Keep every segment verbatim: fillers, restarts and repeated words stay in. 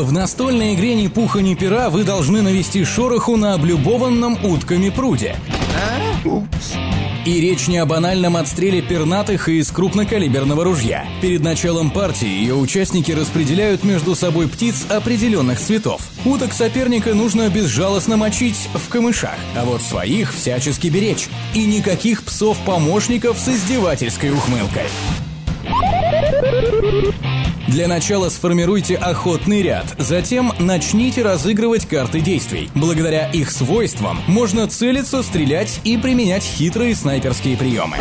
В настольной игре «Ни пуха, ни пера» вы должны навести шороху на облюбованном утками пруде. И речь не о банальном отстреле пернатых из крупнокалиберного ружья. Перед началом партии ее участники распределяют между собой птиц определенных цветов. Уток соперника нужно безжалостно мочить в камышах, а вот своих всячески беречь. И никаких псов-помощников с издевательской ухмылкой. Для начала сформируйте охотный ряд, затем начните разыгрывать карты действий. Благодаря их свойствам можно целиться, стрелять и применять хитрые снайперские приемы.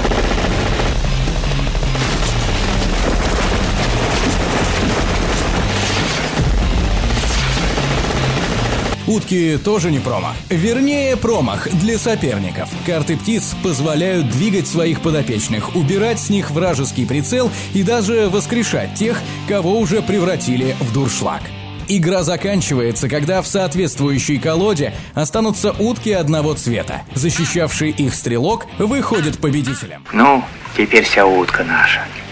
Утки тоже не промах. Вернее, промах для соперников. Карты птиц позволяют двигать своих подопечных, убирать с них вражеский прицел и даже воскрешать тех, кого уже превратили в дуршлаг. Игра заканчивается, когда в соответствующей колоде останутся утки одного цвета. Защищавший их стрелок выходит победителем. Ну, теперь вся утка наша.